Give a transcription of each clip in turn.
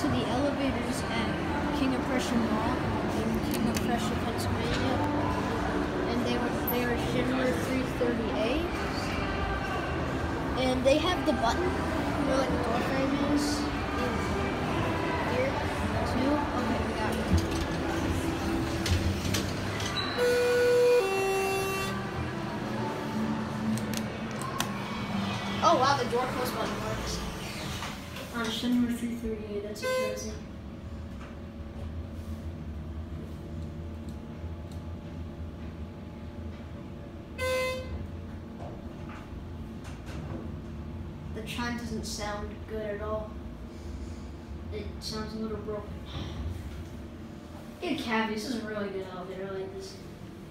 to the elevators at King of Prussia Mall in King of Prussia, Pennsylvania, and they were Schindler 338, and they have the button where like the door frame is here too. Okay, we got it. Oh wow, the door close button works. On Schindler 338, that's interesting. The chime doesn't sound good at all. It sounds a little broken. Get a cavity. This is a really good elevator. I like this.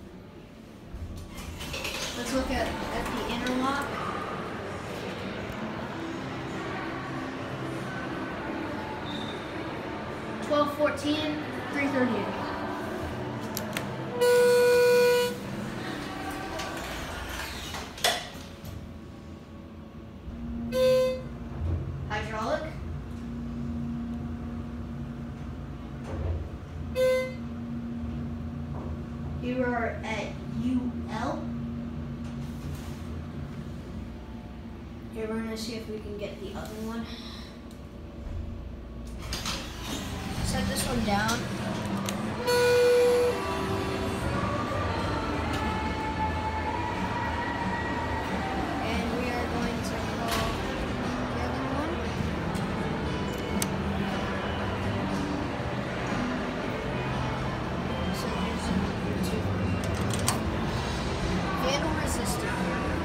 Let's look at the interlock. $12.14, $3.38. Hydraulic. Here we are at UL. Here we're gonna see if we can get the other one. Set this one down. And we are going to call the other one. So here's number 2. Handle resistor.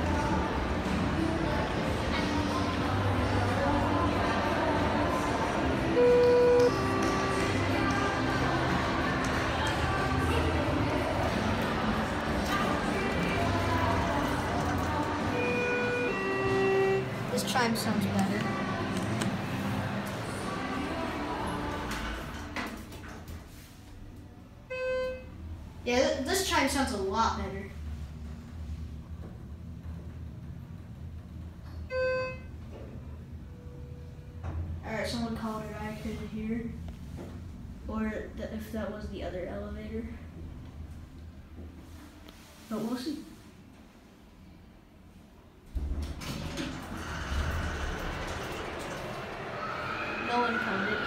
This chime sounds better. Yeah, this chime sounds a lot better. Alright, someone called it. I couldn't hear. Or if that was the other elevator. But we'll see. No one counted.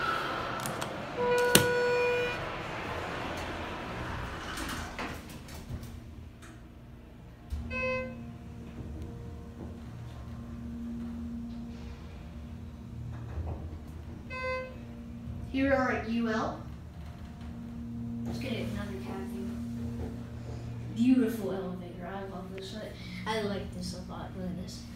Here are at UL. Let's get another cat view. Beautiful elevator. I love this. I like this a lot. Look at this.